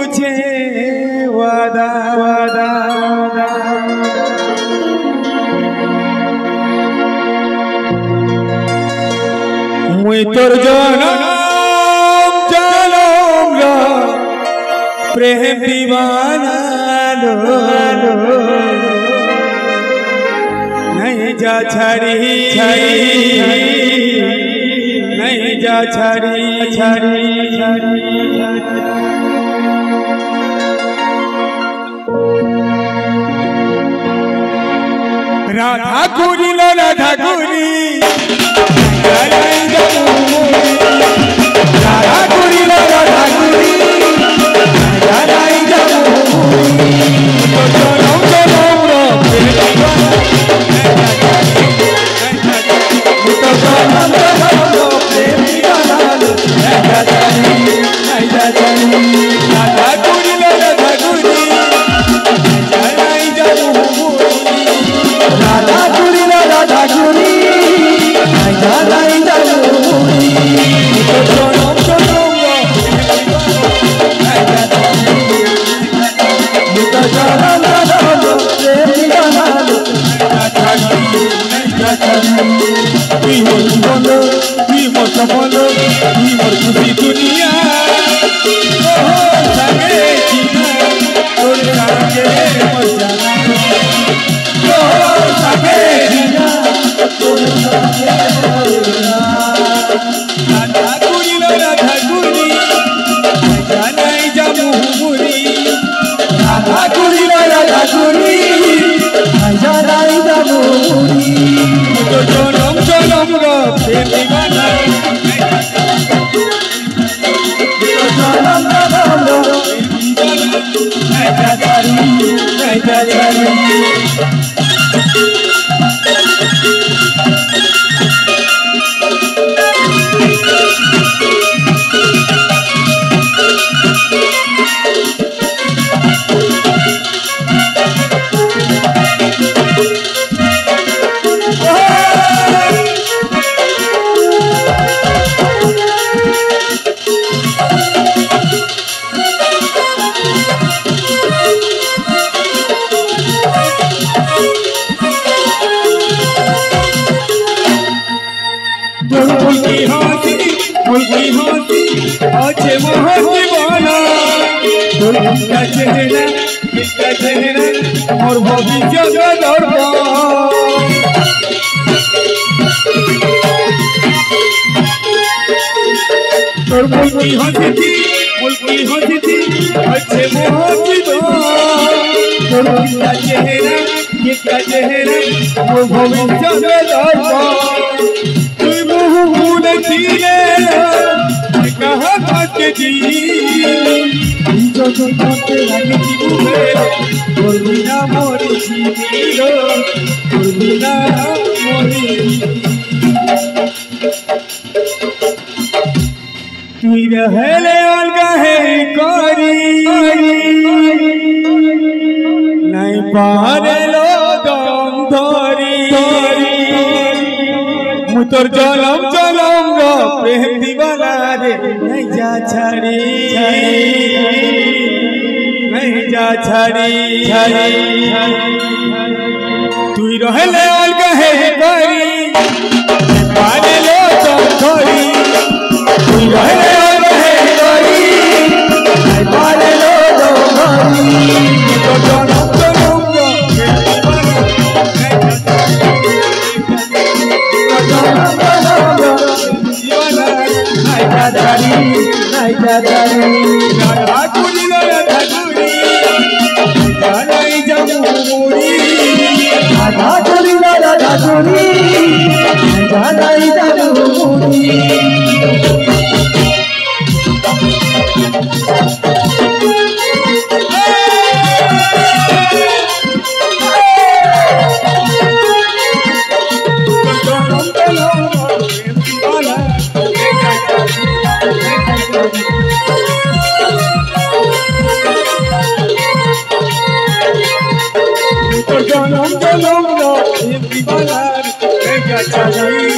तुझे वादा वादा मुई तोर जनम जनम प्रेम दीवाना नहीं जा छाड़ी नहीं जा छाड़ी राधा गुरी लो राधा गुरी राधा गुरी लो राधा गुरी दुनिया अच्छे मोहब्बत वाला का चेहरा और भविष्य का दर्पण तोर मुल्की हंसी थी अच्छे मोहब्बत तोर का चेहरा और भविष्य का दर्पण तू मुँह देखिए कहाँ भाग्य जी जो करते लगे बोलना मोरी जीरो बोलना मोरी तू रहले अलगा है करी नहीं पारे लो दम धरी मुतोर जनम जनम रो प्रेम दीवाना रे नहीं जा छाड़ी तू रहले अलगा है करी पारे लो दम धरी तू रहले अलगा है करी पारे लो दम धरी मुतोर जनम जनम रो जनम जनम नो